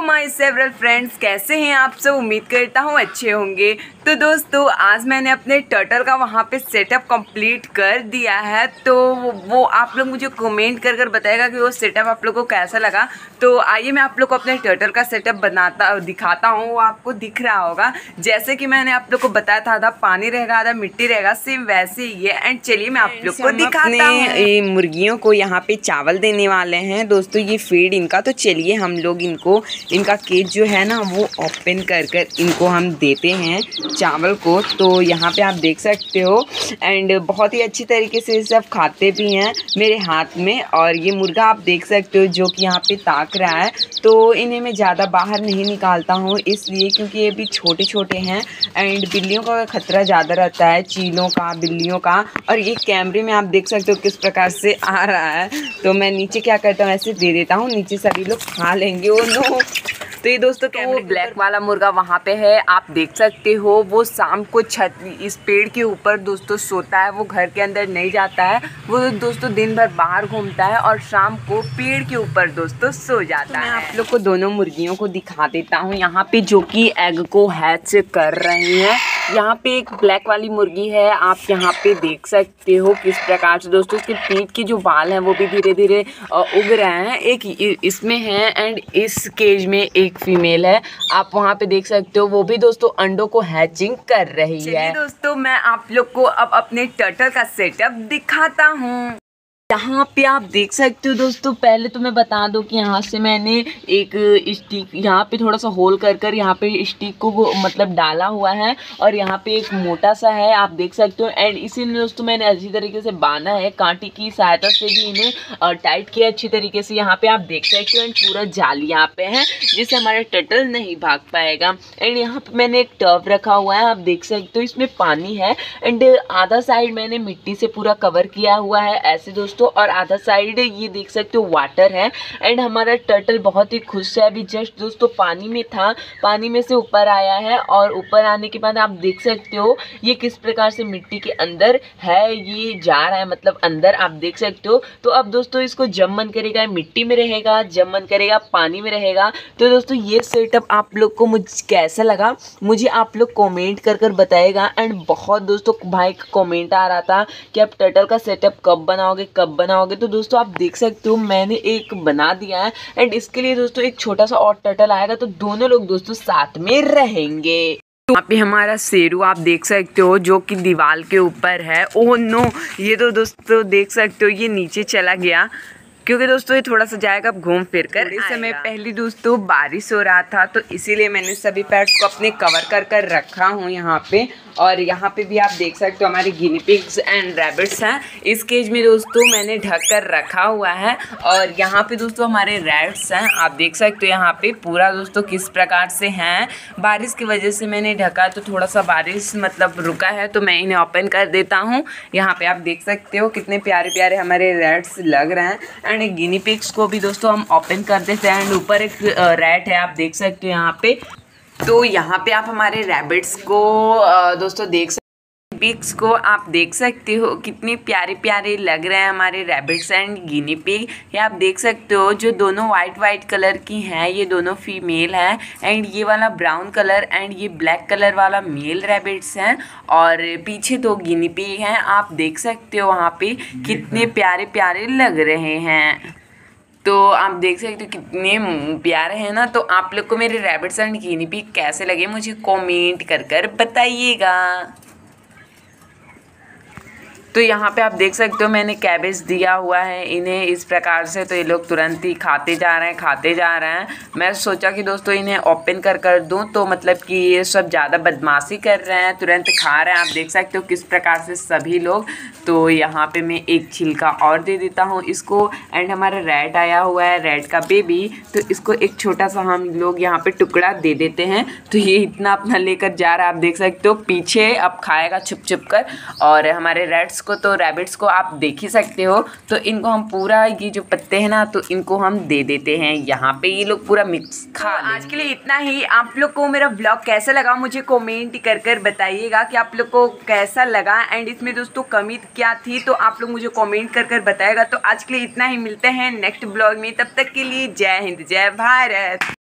My several friends, कैसे हैं आप सब। उम्मीद करता हूँ अच्छे होंगे। तो दोस्तों आज मैंने अपने टर्टल का वहाँ पे सेटअप कंप्लीट कर दिया है। तो वो आप लोग मुझे कमेंट कर बताएगा कि वो सेटअप आप लोग को कैसा लगा। तो आइए मैं आप लोग को अपने टर्टल का सेटअप दिखाता हूँ। वो आपको दिख रहा होगा जैसे कि मैंने आप लोग को बताया था, आधा पानी रहेगा आधा मिट्टी रहेगा, सेम वैसे ही है। एंड चलिए मैं आप लोग को दिखाता हूँ। मुर्गियों को यहाँ पे चावल देने वाले हैं दोस्तों, ये फीड इनका। तो चलिए हम लोग इनका केज जो है ना वो ओपन कर इनको हम देते हैं चावल को। तो यहाँ पे आप देख सकते हो एंड बहुत ही अच्छी तरीके से सब खाते भी हैं मेरे हाथ में। और ये मुर्गा आप देख सकते हो जो कि यहाँ पे ताक रहा है। तो इन्हें मैं ज़्यादा बाहर नहीं निकालता हूँ इसलिए क्योंकि ये भी छोटे छोटे हैं एंड बिल्लियों का खतरा ज़्यादा रहता है, चीलों का, बिल्लियों का। और ये कैमरे में आप देख सकते हो किस प्रकार से आ रहा है। तो मैं नीचे क्या करता हूँ, ऐसे दे देता हूँ, नीचे सभी लोग खा लेंगे। Oh no. तो ये दोस्तों वो ब्लैक वाला मुर्गा वहाँ पे है, आप देख सकते हो। वो शाम को छत इस पेड़ के ऊपर दोस्तों सोता है, वो घर के अंदर नहीं जाता है। वो दोस्तों दिन भर बाहर घूमता है और शाम को पेड़ के ऊपर दोस्तों सो जाता है। मैं आप लोग को दोनों मुर्गियों को दिखा देता हूँ यहाँ पे, जो कि एग को हैच कर रही हैं। यहाँ पे एक ब्लैक वाली मुर्गी है, आप यहाँ पे देख सकते हो किस प्रकार से दोस्तों इसके पीठ के जो बाल हैं वो भी धीरे धीरे उग रहे हैं। एक इसमें है एंड इस केज में एक फीमेल है, आप वहाँ पे देख सकते हो। वो भी दोस्तों अंडों को हैचिंग कर रही है। दोस्तों मैं आप लोग को अब अपने टर्टल का सेटअप दिखाता हूँ। यहाँ पे आप देख सकते हो दोस्तों, पहले तो मैं बता दूं कि यहाँ से मैंने एक स्टिक यहाँ पे थोड़ा सा होल कर यहाँ पे स्टिक को वो मतलब डाला हुआ है और यहाँ पे एक मोटा सा है, आप देख सकते हो। एंड इसीलिए दोस्तों मैंने अच्छी तरीके से बांधा है, कांटे की सहायता से भी इन्हें टाइट किया अच्छी तरीके से। यहाँ पे आप देख सकते हो एंड पूरा जाली यहाँ पे है जिससे हमारा टर्टल नहीं भाग पाएगा। एंड यहाँ पे मैंने एक टब रखा हुआ है, आप देख सकते हो इसमें पानी है एंड आधा साइड मैंने मिट्टी से पूरा कवर किया हुआ है ऐसे दोस्तों, और आधा साइड ये देख सकते हो वाटर है। एंड हमारा टर्टल बहुत ही खुश है, अभी जस्ट दोस्तों पानी में था, पानी में से ऊपर आया है। और ऊपर आने के बाद आप देख सकते हो ये किस प्रकार से मिट्टी के अंदर है, ये जा रहा है मतलब अंदर, आप देख सकते हो। तो अब दोस्तों इसको जब मन करेगा मिट्टी में रहेगा, जब मन करेगा पानी में रहेगा। तो दोस्तों ये सेटअप आप लोग को मुझे कैसा लगा मुझे आप लोग कमेंट कर बताएगा। एंड बहुत दोस्तों भाई का कमेंट आ रहा था कि आप टर्टल का सेटअप कब बनाओगे कब बनाओगे। तो दोस्तों आप देख सकते हो मैंने एक बना दिया है एंड इसके लिए दोस्तों एक छोटा सा और टर्टल आएगा, तो दोनों लोग दोस्तों साथ में रहेंगे। यहाँ पे हमारा शेरू आप देख सकते हो जो कि दीवार के ऊपर है। ओह नो, ये तो दोस्तों देख सकते हो ये नीचे चला गया क्योंकि दोस्तों ये थोड़ा सा जाएगा अब घूम फिर कर। इस समय पहले दोस्तों बारिश हो रहा था तो इसीलिए मैंने सभी पेट्स को अपने कवर कर रखा हूँ यहाँ पे। और यहाँ पे भी आप देख सकते हो हमारे गिनी पिग्स एंड रैबिट्स हैं, इस केज में दोस्तों मैंने ढक कर रखा हुआ है। और यहाँ पे दोस्तों हमारे रैट्स हैं, आप देख सकते हो यहाँ पे पूरा दोस्तों किस प्रकार से हैं। बारिश की वजह से मैंने ढका तो थोड़ा सा बारिश मतलब रुका है, तो मैं इन्हें ओपन कर देता हूँ। यहाँ पे आप देख सकते हो कितने प्यारे प्यारे हमारे रैट्स लग रहे हैं। एंड एक गिनी पिग्स को भी दोस्तों हम ओपन कर देते हैं। एंड ऊपर एक रैट है, आप देख सकते हो यहाँ पे। तो यहाँ पे आप हमारे रैबिट्स को दोस्तों देख सकते, पिग्स को आप देख सकते हो कितने प्यारे प्यारे लग रहे हैं हमारे रैबिट्स एंड गिनी पिग। ये आप देख सकते हो जो दोनों वाइट कलर की हैं ये दोनों फीमेल हैं एंड ये वाला ब्राउन कलर एंड ये ब्लैक कलर वाला मेल रैबिट्स हैं। और पीछे दो गिनी पिग हैं, आप देख सकते हो वहाँ पे कितने प्यारे प्यारे लग रहे हैं। तो आप देख सकते हो कितने प्यारे हैं ना। तो आप लोग को मेरे रैबिट्स एंड गिनी पिग कैसे लगे मुझे कमेंट कर बताइएगा। तो यहाँ पे आप देख सकते हो मैंने कैबेज दिया हुआ है इन्हें इस प्रकार से, तो ये लोग तुरंत ही खाते जा रहे हैं। मैं सोचा कि दोस्तों इन्हें ओपन कर दूं तो मतलब कि ये सब ज़्यादा बदमाशी कर रहे हैं, तुरंत खा रहे हैं, आप देख सकते हो किस प्रकार से सभी लोग। तो यहाँ पे मैं एक छिलका और दे देता हूँ इसको। एंड हमारा रैट आया हुआ है, रैट का बेबी, तो इसको एक छोटा सा हम लोग यहाँ पे टुकड़ा दे देते हैं। तो ये इतना अपना लेकर जा रहा है, आप देख सकते हो पीछे अब खाएगा छुप कर। और हमारे रैट्स को तो रैबिट्स को आप देख ही सकते हो। तो इनको हम पूरा ये जो पत्ते हैं ना तो इनको हम दे देते हैं यहाँ पे, ये लोग पूरा मिक्स खा लेंगे। आज के लिए इतना ही। आप लोग को मेरा ब्लॉग कैसा लगा मुझे कमेंट कर बताइएगा कि आप लोग को कैसा लगा एंड इसमें दोस्तों कमी क्या थी, तो आप लोग मुझे कमेंट कर बताएगा। तो आज के लिए इतना ही, मिलते हैं नेक्स्ट ब्लॉग में, तब तक के लिए जय हिंद जय भारत।